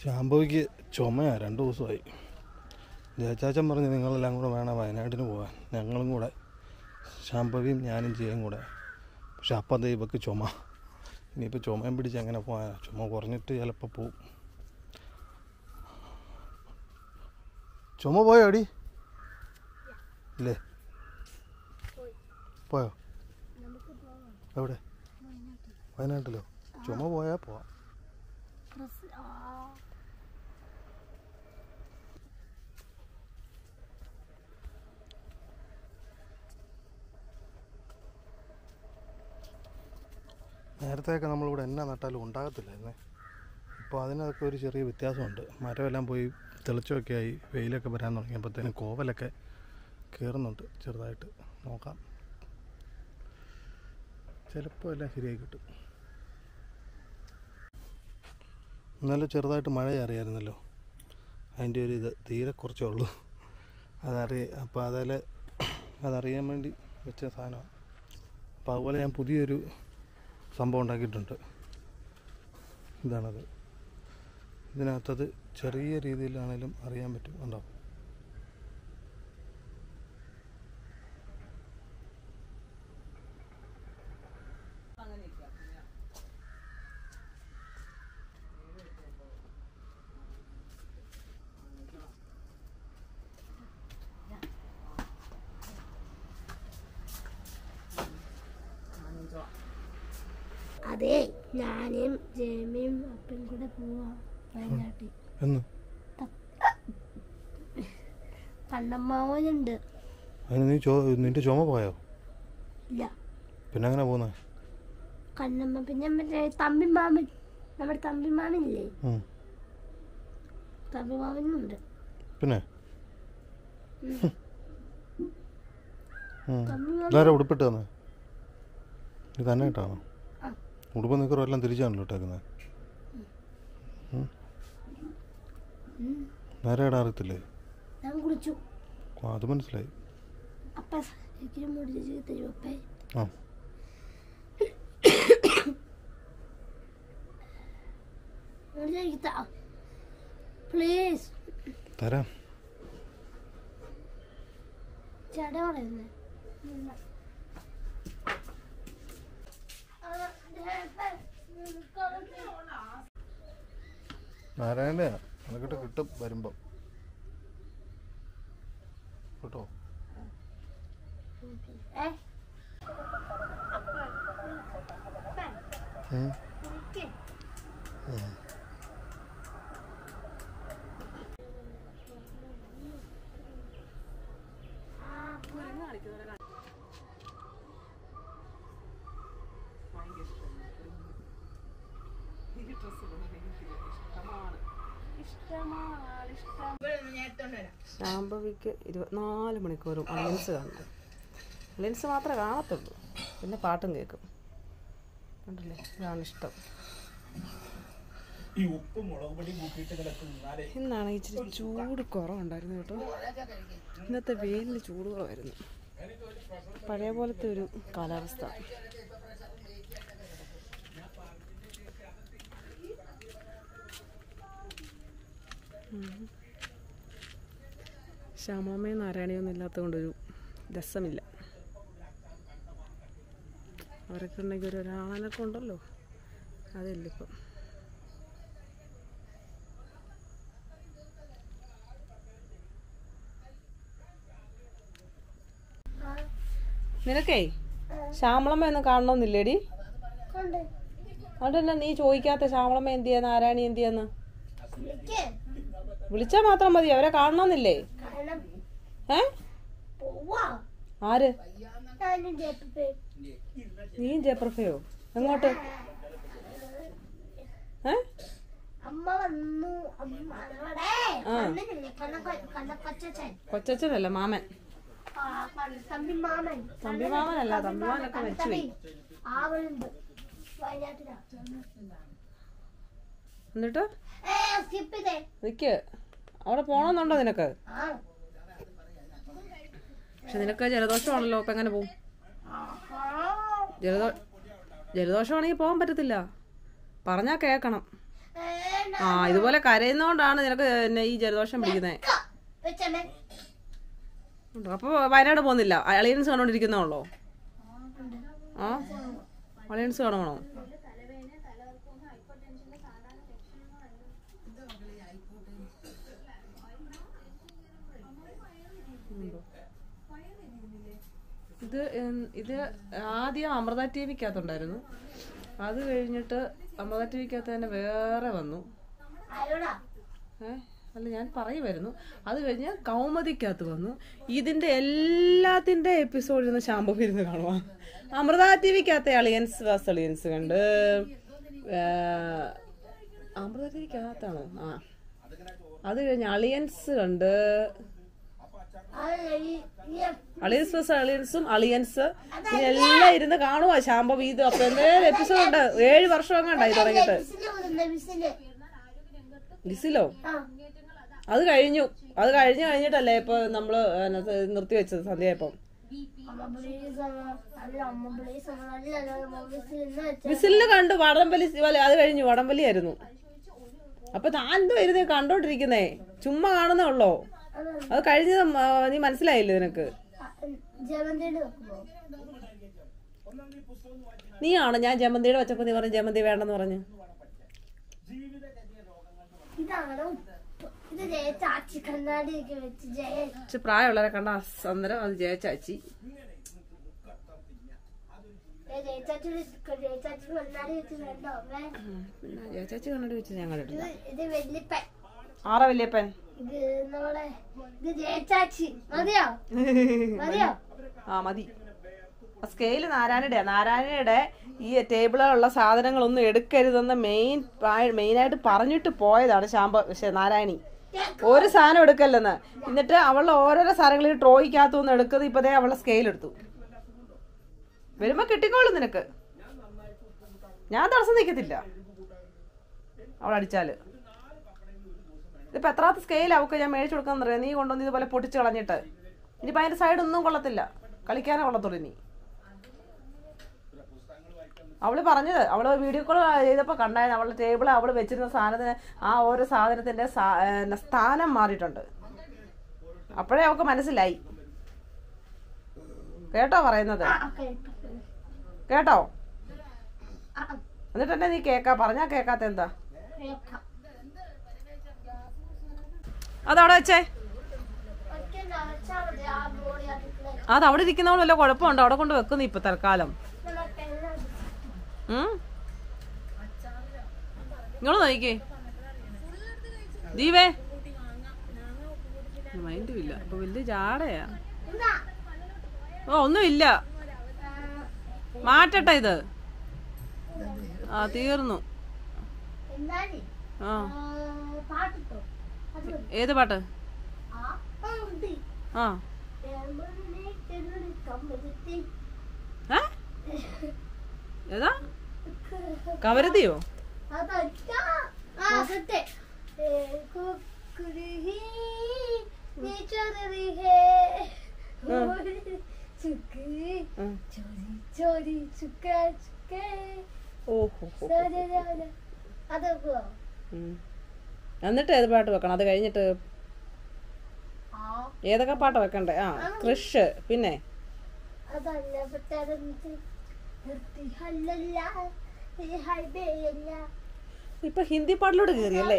ശാംഭവിക്ക് ചുമയാണ് 2 ദിവസമായി. ജയച്ചാച്ചൻ പറഞ്ഞ് നിങ്ങളെല്ലാം കൂടെ വേണം വയനാട്ടിന് പോകാൻ. ഞങ്ങളും കൂടെ, ശാംഭവിയും ഞാനും ചെയ്യും കൂടെ. പക്ഷെ അപ്പം ഇവക്ക് ചുമ. ഇനിയിപ്പോൾ ചുമയും പിടിച്ച് എങ്ങനെ പോകാൻ? ചുമ കുറഞ്ഞിട്ട് ചിലപ്പോൾ പോവും. ചുമ പോയോ അടി? ഇല്ലേ? പോയോ? എവിടെ? വയനാട്ടിലോ? ചുമ പോയാൽ പോവാം. നേരത്തെയൊക്കെ നമ്മളിവിടെ എന്നാ നട്ടാലും ഉണ്ടാകത്തില്ലായിരുന്നേ. ഇപ്പോൾ അതിനൊക്കെ ഒരു ചെറിയ വ്യത്യാസമുണ്ട്. മരമെല്ലാം പോയി തെളിച്ചമൊക്കെ ആയി, വെയിലൊക്കെ വരാൻ തുടങ്ങിയപ്പോഴത്തേനും കോവലൊക്കെ കയറുന്നുണ്ട് ചെറുതായിട്ട്. നോക്കാം, ചിലപ്പോൾ എല്ലാം ശരിയായി കിട്ടും. ഇന്നലെ ചെറുതായിട്ട് മഴ അറിയാമായിരുന്നല്ലോ, അതിൻ്റെ ഒരു ഇത് തീരെ കുറച്ചേ ഉള്ളൂ. അപ്പോൾ അതറിയാൻ വേണ്ടി വെച്ച സാധനമാണ്. അപ്പോൾ അതുപോലെ ഞാൻ പുതിയൊരു സംഭവം ഉണ്ടാക്കിയിട്ടുണ്ട്. ഇതാണത്. ഇതിനകത്തത് ചെറിയ രീതിയിലാണേലും അറിയാൻ പറ്റും. ഉണ്ടാവും. അതെ, ഞാനും ജേമിയും അപ്പനും കൂടെ പോവാ വയനാട്ടിൽ. കണ്ണമ്മാവനുണ്ട്. നിന്റെ ചുമ പോയോ? ഇല്ല. പിന്നെ അങ്ങനെ പോന്നെ? കണ്ണമ്മ പിന്നെ മറ്റേ തമ്പിമാമൻ, നമ്മുടെ തമ്പിമാമനില്ലേ, തമ്പിമാമനുണ്ട്. പിന്നെ ഇതാരാ ഉടുപ്പിട്ട് തന്നെ? ഇത് തന്നെ ഇട്ടാണോ? ഉടുപ്പ് നിക്കറും എല്ലാം തിരിച്ചാണല്ലോ ഇട്ടേക്കുന്നത്. നേരെ ഇടാൻ അറിയത്തില്ലേ? ഞാൻ കുളിച്ചു. അത് മനസ്സിലായി. പ്ലീസ് തരാം. ചേട്ടാ പറയുന്നേ നാരായണ നിനക്കിട്ട് കിട്ടും വരുമ്പം കേട്ടോ. ശാംഭവിക്ക് 24 മണിക്കൂറും അലയൻസ് കാണും. അലയൻസ് മാത്രമേ കാണത്തുള്ളൂ, പിന്നെ പാട്ടും കേൾക്കും. കണ്ടില്ലേ, ഇതാണ് ഇഷ്ടം. ഇന്നാണ് ഇച്ചിരി ചൂട് കുറവുണ്ടായിരുന്നു കേട്ടോ. ഇന്നത്തെ വെയിലിന് ചൂട് കുറവായിരുന്നു. പഴയ പോലത്തെ ഒരു കാലാവസ്ഥ. ശ്യാമമ്മയും നാരായണിയൊന്നും ഇല്ലാത്തത് കൊണ്ടൊരു രസമില്ല. അവരൊക്കെ ഉണ്ടെങ്കിൽ ഒരാളൊക്കെ ഉണ്ടല്ലോ, അതില്ല ഇപ്പം. നിനക്കേ ശ്യാമളമ്മ ഒന്നും കാണണമെന്നില്ലേടി? അതുകൊണ്ടല്ല നീ ചോദിക്കാത്ത ശ്യാമളമ്മ എന്തിയാ, നാരായണി എന്തിയാന്ന്? വിളിച്ചാ മാത്രം മതി, അവരെ കാണണമെന്നില്ലേ? ആര്? നീ ജയപ്രഭയോ? എങ്ങോട്ട്? കൊച്ചച്ഛനല്ല, മാമൻ. തമ്പിമാമനല്ല, തമ്പിമാമനൊക്കെ മരിച്ചുപോയി. എന്നിട്ട് നിക്ക്, അവിടെ പോണമെന്നുണ്ടോ നിനക്ക്? പക്ഷെ നിനക്ക് ജലദോഷമാണല്ലോ, അപ്പൊ എങ്ങനെ പോവും? ജലദോഷമാണെങ്കിൽ പോകാൻ പറ്റത്തില്ല, പറഞ്ഞാ കേക്കണം. ആ ഇതുപോലെ കരയുന്നോണ്ടാണ് നിനക്ക് എന്നെ ഈ ജലദോഷം പിടിക്കുന്നത്. അപ്പൊ വയനാട് പോകുന്നില്ല, അലയൻസ് കണ്ടോണ്ടിരിക്കുന്നുള്ളോ? ആ അലയൻസ് കാണണോ? ഇത് ആദ്യം അമൃത ടി വിക്കകത്തുണ്ടായിരുന്നു. അത് കഴിഞ്ഞിട്ട് അമൃത ടി വിക്കകത്ത് തന്നെ വേറെ വന്നു. അല്ല ഞാൻ പറയുമായിരുന്നു. അത് കഴിഞ്ഞ് കൗമുദിക്കകത്ത് വന്നു. ഇതിന്റെ എല്ലാത്തിന്റെ എപ്പിസോഡ് ഇരുന്ന് ശാമ്പു ഇരുന്ന് കാണുക. അമൃത ടി വിക്കകത്തെ അളിയൻസ് വാസ് അളിയൻസ് കണ്ട്, അമൃത ടി വിക്കകത്താണോ? ആ അത് കഴിഞ്ഞ് അളിയൻസ് കണ്ട്, അളിയൻസ് വാസ് അളിയൻസും അളിയൻസ് എല്ലാം ഇരുന്ന് കാണുക ശാമ്പവി. ഇത് അപ്പൊ എന്തേലും എപ്പിസോഡ് ഉണ്ട്. 7 വർഷം അങ്ങാണ്ടായി തുടങ്ങിയിട്ട്. ലിസിലോ? അത് കഴിഞ്ഞു. അത് കഴിഞ്ഞിട്ടല്ലേ ഇപ്പൊ നമ്മള് നിർത്തി വെച്ചത് സന്ധ്യയപ്പം. വിസിലിന് കണ്ടു. വടംവലി അത് കഴിഞ്ഞു. വടംവലി ആയിരുന്നു. അപ്പൊ താൻ എന്തോ ഇരുന്ന് കണ്ടോണ്ടിരിക്കുന്നേ? ചുമ്മാ കാണുന്നേ ഉള്ളോ? അത് കഴിഞ്ഞത് നീ മനസ്സിലായില്ലേ നിനക്ക്? നീയാണോ ഞാൻ ജമന്തിയുടെ വെച്ചപ്പോ നീ പറഞ്ഞു ജമന്തി വേണ്ടെന്ന് പറഞ്ഞു? പ്രായമുള്ളവരെ കണ്ട അന്നേരം അത് ജയച്ചാച്ചി. പിന്നെ ജയച്ചാച്ചി കണ്ണാടി വെച്ച് ഞാൻ കണ്ടിട്ടില്ല. ആറാ വല്യപ്പൻ? ആ മതി. സ്കെയില് നാരായണയുടെ ഈ ടേബിളിലുള്ള സാധനങ്ങളൊന്നും എടുക്കരുതെന്ന് മെയിനായിട്ട് പറഞ്ഞിട്ട് പോയതാണ് നാരായണി. ഒരു സാധനം എടുക്കല്ലെന്ന്. എന്നിട്ട് അവളുടെ ഓരോരോ സാധനങ്ങൾ ട്രോയ്ക്കകത്തൊന്നും എടുക്കുന്നത്. ഇപ്പതേ അവളുടെ സ്കെയിൽ എടുത്തു. വരുമ്പോ കിട്ടിക്കോളും നിനക്ക്. ഞാൻ തടസ്സം നിൽക്കത്തില്ല അവളടിച്ചാല്. ഇതിപ്പോ എത്രാത്ത സ്കെയിൽ അവൾക്ക് ഞാൻ മേടിച്ചു കൊടുക്കാന്ന് പറയാം. നീ കൊണ്ടുവന്ന് ഇതുപോലെ പൊട്ടിച്ച് കളഞ്ഞിട്ട് ഇനിയിപ്പോ അതിന്റെ സൈഡൊന്നും കൊള്ളത്തില്ല. കളിക്കാനേ കൊള്ളത്തുള്ളൂ ഇനി. അവള് പറഞ്ഞത് അവള് വീഡിയോ കോൾ ചെയ്തപ്പോ കണ്ടായിരുന്നു. അവളുടെ ടേബിൾ അവള് വെച്ചിരുന്ന സാധനത്തിന് ആ ഓരോ സാധനത്തിന്റെ സ്ഥാനം മാറിയിട്ടുണ്ട്. അപ്പോഴേ അവൾക്ക് മനസ്സിലായി. കേട്ടോ പറയുന്നത്? കേട്ടോ? എന്നിട്ട് തന്നെ നീ പറഞ്ഞാ കേക്കാത്ത എന്താ? അതവിടെ വെച്ചേ. അതവിടെ ഇരിക്കുന്നവള് വല്ല കുഴപ്പമുണ്ടോ? അവിടെ കൊണ്ട് വെക്കുന്നു ഇപ്പൊ തൽക്കാലം. നിങ്ങള് നോക്കിക്കേ ദീപേ. മൈൻഡും ഇല്ല. അപ്പൊ വലിയ ജാടയാ. ഒന്നുമില്ല. മാറ്റട്ടെ ഇത്. ആ തീർന്നു. ആ ഏത് പാട്ട്? ആ ഏതാ? കവരതിയോ? എന്നിട്ട് ഏത് പാട്ട് വെക്കണം? അത് കഴിഞ്ഞിട്ട് ഏതൊക്കെ പാട്ട് വെക്കണ്ടേ? ആ കൃഷ്. പിന്നെ ഇപ്പൊ ഹിന്ദി പാട്ടിലോട്ട് കേറിയല്ലേ?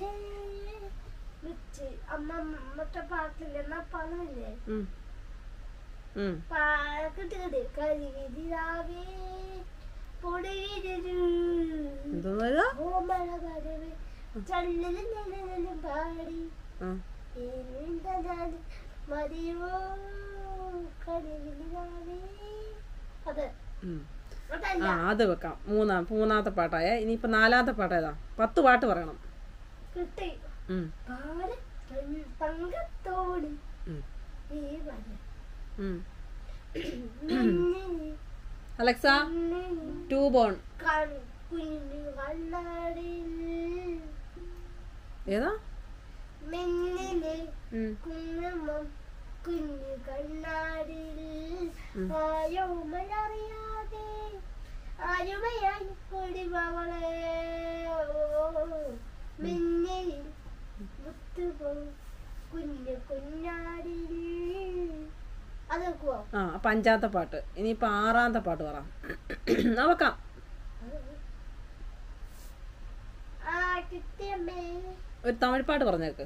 ആ അത് വെക്കാം. മൂന്നാമത്തെ പാട്ടായ. ഇനിയിപ്പൊ 4ാമത്തെ പാട്ട് ഏതാ? 10 പാട്ട് പറയണം. അലക്സ 2 ബോൺ ഏതാ? കുഞ്ഞു കണ്ണാടിൽ ആരുമയായി കൊടിമകളെ നിൽക്കുവോ? ആ അപ്പൊ 5ാമത്തെ പാട്ട്. ഇനിയിപ്പൊ 6ാമത്തെ പാട്ട് പറ. നോക്കാം. കിട്ടിയമ്മേ ഒരു തമിഴ് പാട്ട് പറഞ്ഞേക്ക്.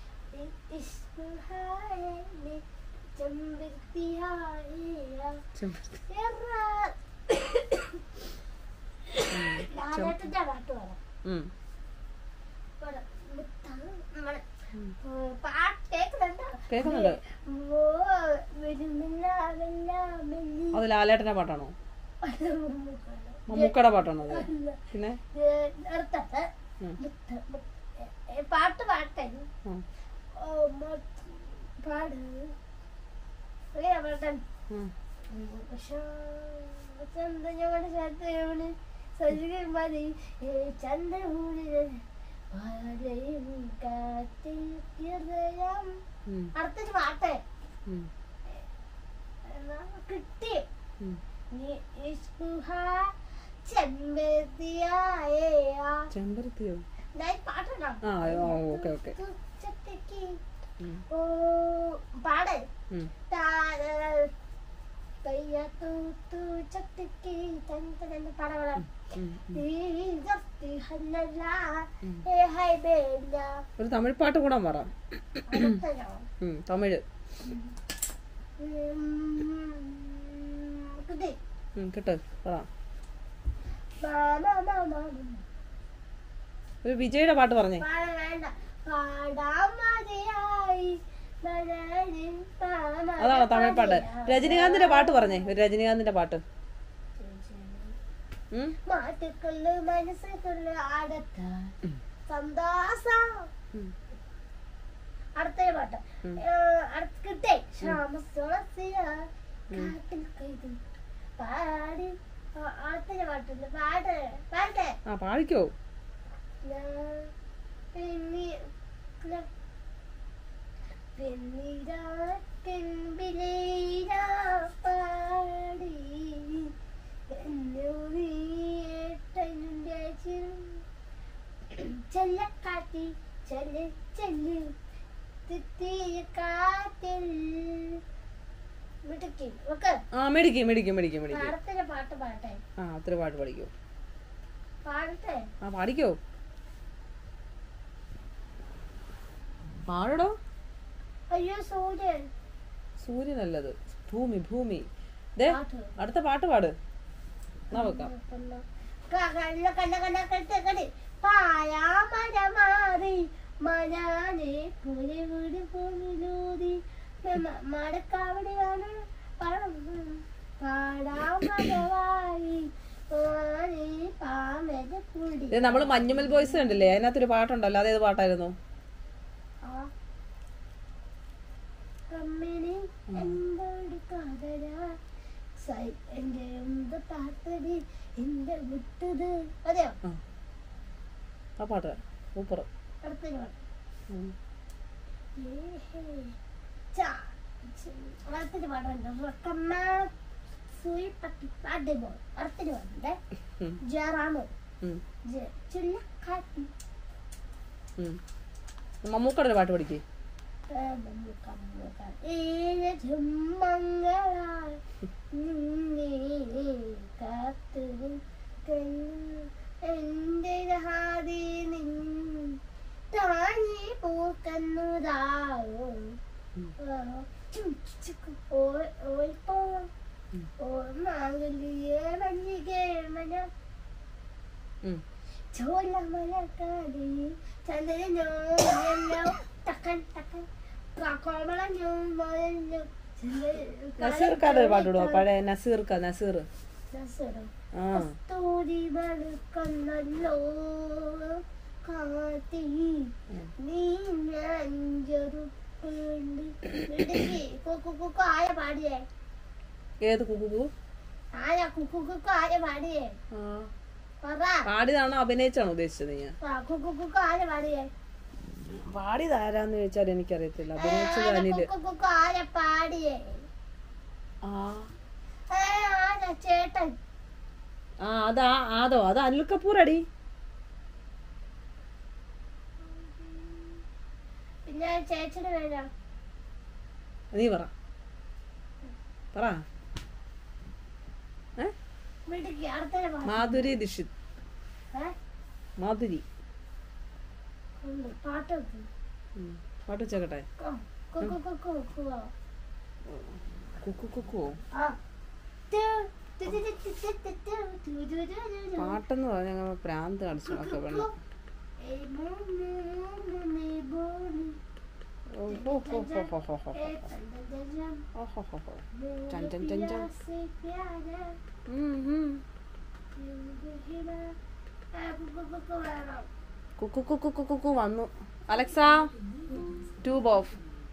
ലാലേട്ടന്റെ പാട്ട് പാടാം. പാട്ട് കേൾക്കുന്നുണ്ടോ? കേൾക്കുന്നുണ്ട്. അത് ലാലേട്ടന്റെ പാട്ടാണോ? മമ്മൂക്കയുടെ പാട്ടാണോ അത്? പിന്നെ പാട്ട് പാട്ടെ പാട് പാട്ടൻ ചന്ദ്രനോട് ചന്ദ്രന് സജീവി ചന്ദ്രഭൂരി അടുത്തൊരു പാട്ടേ കിട്ടി. ചെമ്പരത്തിയോ? പാട്ടുണ്ടോ? ഓക്കെ ഓക്കെ പാട്. ഒരു തമിഴ് പാട്ട് കൂടാൻ പറ. തമിഴ് കിട്ട് പറ. ഒരു വിജയുടെ പാട്ട് പറഞ്ഞേ. അതാണോ തമിഴ് പാട്ട്? രജനീകാന്തിന്റെ പാട്ട് പറഞ്ഞേ. ഒരു രജനീകാന്തിന്റെ പാട്ട്. അടുത്ത പാട്ട് കിട്ടേ. പാടി അടുത്ത പാട്ടുണ്ട്. പാടേ പാടിക്കോ. ചെല്ലക്കാട്ടി ചെല്ല് ചെല്ല് കാറ്റിൽ മിടുക്കി. അടുത്തൊരു പാട്ട് പാട്ടെ. ഒത്തിരി പാട്ട് പഠിക്കോ. പാടട്ടെ? പാടിക്കോ. പാടോ. അയ്യോ സൂര്യൻ. സൂര്യനല്ലത്. ഭൂമി ഭൂമി. അടുത്ത പാട്ട് പാട്. നോക്കാം. പായാമരമാറി മനാനെ പുലി വീട് പോലൂതി മടക്കാവടിയാണ് പാടാമരവായി നമ്മള് മഞ്ഞുമൽ ബോയ്സ് കണ്ടില്ലേ? അതിനകത്തൊരു പാട്ടുണ്ടല്ലോ. അതേത് പാട്ടായിരുന്നു? ആ പാട്ട് സൂപ്പർ. അടുത്തൊരു പാട്ടുണ്ട്. അടുത്തൊരു പാട്ടുണ്ട്. ജറാമോ ചുള്ളക്കാട്ടി. മമ്മൂക്കയുടെ ഒരു പാട്ട് പഠിക്കേ. എന്റെ താങ്ങി പൂക്കുന്നതാവോ ചോലമലക്കാടി ചന്ദ്രനോ ടക്കൻ ടക്കൻ നസീർക്കാരുടെ ഒരു പാട്ട് വിടുവോ? പഴയ നസീർ കാത്തി നീ ആയ പാടിയേ. ഏത് കുക്കു? ആയ കുക്കു ആയ പാടിയേ. പാടിയതാണോ അഭിനയിച്ചാണോ ഉദ്ദേശിച്ചത്? നീ കുക്കു ആയ പാടിയേ. പാടിയത് ആരാന്ന് ചോദിച്ചാൽ എനിക്കറിയത്തില്ല. അഭിനയിച്ചത് അനില്. ആയ പാടിയേ. ചേട്ടൻ. അതോ അത് അനിൽ കപൂർ അടി. പിന്നെ ചേച്ചിയുടെ പേരാ നീ പറ. പറ. വീട്ടിക്ക് അടുത്ത മാധുരി ദീക്ഷിത്. മാധുരി പാട്ട് വെക്കും. പാട്ട് വെച്ചേക്കട്ടെ. കുക്കു കുക്കുവോ? പാട്ടെന്ന് പറഞ്ഞ പ്രാന്ത് കാണിച്ചോക്കെ വെള്ളം. കുക്കു കുക്കു കുക്കു കുക്കു വന്നു. Alexa tube off.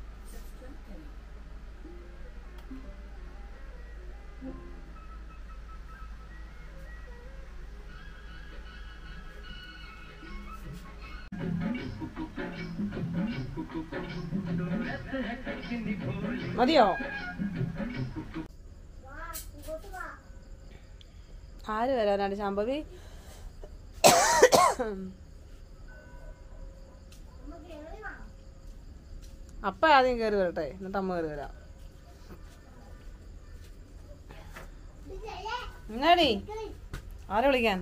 മതിയോ? ആര് വരാനാണ് ശാംഭവി? അപ്പ ആദ്യം കയറി വരട്ടെ, എന്നിട്ട് അമ്മ കയറി വരാം. എന്നാടി ആരെ വിളിക്കാൻ?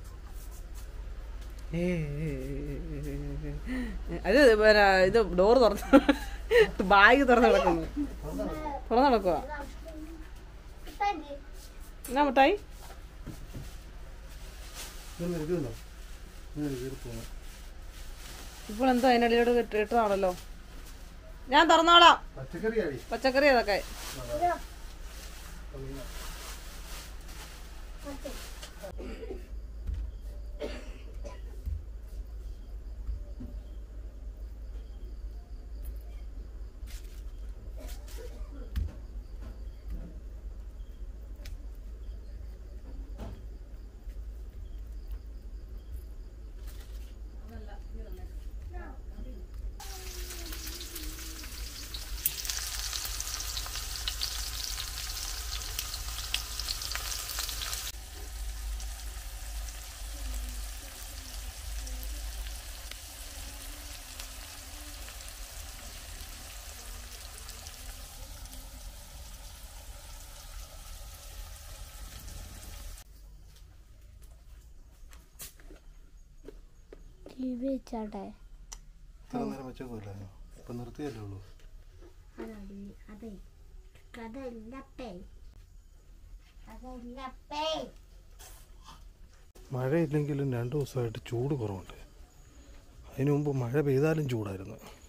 അത് ഇത് ഡോറ് തുറന്ന് ബാഗ് തുറന്ന് കിടക്കുന്നു. തുറന്ന് കിടക്കുക. എന്നാ മിഠായി? ഇപ്പോൾ എന്തോ അതിനിടയിലൂടെ ഇട്ടതാണല്ലോ. ഞാൻ തുറന്നോളാം. പച്ചക്കറി അതൊക്കെ. വെച്ചാട്ടെ നിർത്തിയല്ലേ ഉള്ളൂ. മഴയില്ലെങ്കിലും 2 ദിവസമായിട്ട് ചൂട് കുറവുണ്ട്. അതിനു മുമ്പ് മഴ പെയ്താലും ചൂടായിരുന്നു.